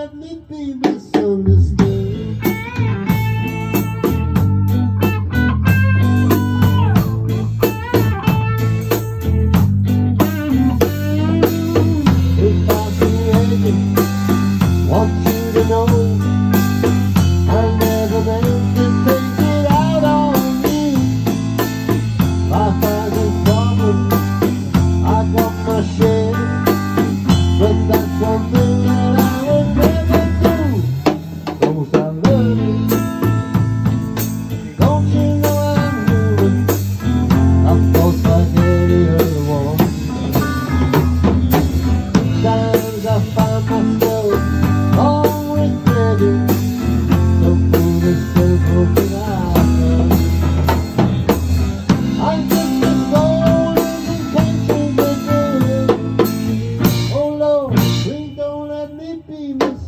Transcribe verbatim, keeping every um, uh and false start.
let me be misunderstood. If I created, want you to know I never meant to take it out on you. I find a problem, I got my share, but that's one thing that I would never do. Don't I love you? Don't you know I'm human? I'm close like any other one. Sometimes I find myself all regretting the foolish simple thing I've done. I just as all intentions are good. Oh Lord, please don't let me be misunderstood.